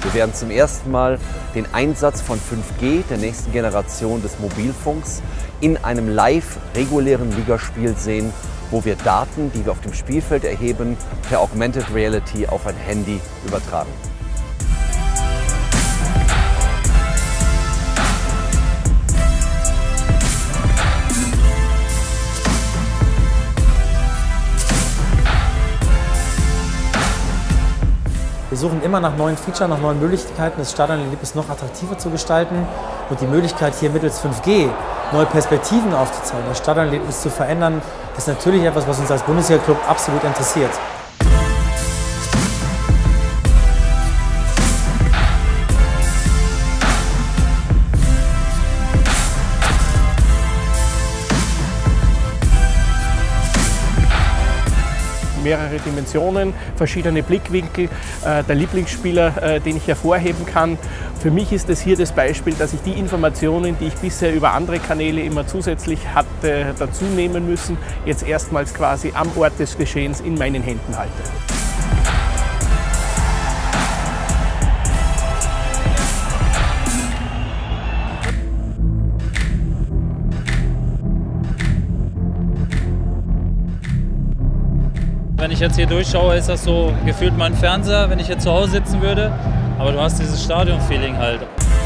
Wir werden zum ersten Mal den Einsatz von 5G, der nächsten Generation des Mobilfunks, in einem live regulären Ligaspiel sehen, wo wir Daten, die wir auf dem Spielfeld erheben, per Augmented Reality auf ein Handy übertragen. Wir suchen immer nach neuen Features, nach neuen Möglichkeiten, das Stadionerlebnis noch attraktiver zu gestalten und die Möglichkeit, hier mittels 5G neue Perspektiven aufzuzeigen, das Stadionerlebnis zu verändern, ist natürlich etwas, was uns als Bundesliga-Club absolut interessiert. Mehrere Dimensionen, verschiedene Blickwinkel, der Lieblingsspieler, den ich hervorheben kann. Für mich ist es hier das Beispiel, dass ich die Informationen, die ich bisher über andere Kanäle immer zusätzlich hatte dazu nehmen müssen, jetzt erstmals quasi am Ort des Geschehens in meinen Händen halte. Wenn ich jetzt hier durchschaue, ist das so gefühlt mein Fernseher, wenn ich jetzt zu Hause sitzen würde. Aber du hast dieses Stadion-Feeling halt.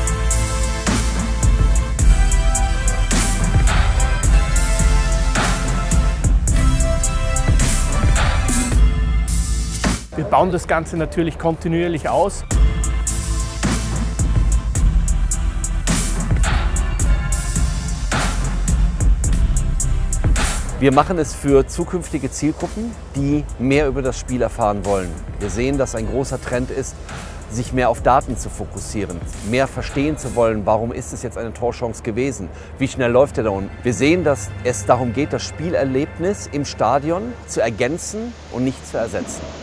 Wir bauen das Ganze natürlich kontinuierlich aus. Wir machen es für zukünftige Zielgruppen, die mehr über das Spiel erfahren wollen. Wir sehen, dass ein großer Trend ist, sich mehr auf Daten zu fokussieren, mehr verstehen zu wollen, warum ist es jetzt eine Torchance gewesen, wie schnell läuft er da unten. Wir sehen, dass es darum geht, das Spielerlebnis im Stadion zu ergänzen und nicht zu ersetzen.